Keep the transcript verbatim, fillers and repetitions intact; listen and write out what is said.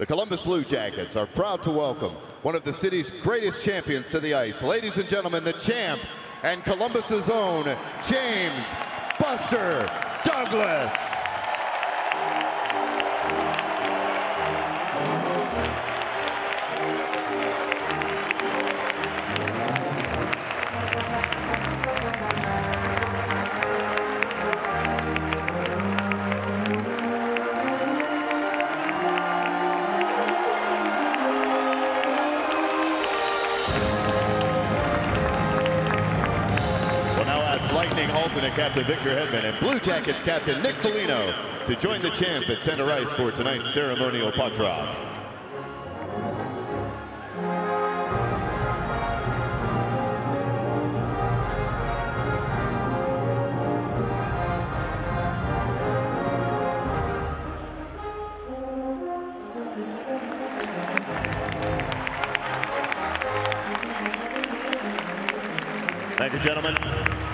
The Columbus Blue Jackets are proud to welcome one of the city's greatest champions to the ice. Ladies and gentlemen, the champ and Columbus's own James Buster Douglas. Lightning alternate captain Victor Hedman and Blue Jackets captain Nick Foligno to join the champ at center ice for tonight's ceremonial puck drop. Thank you, gentlemen.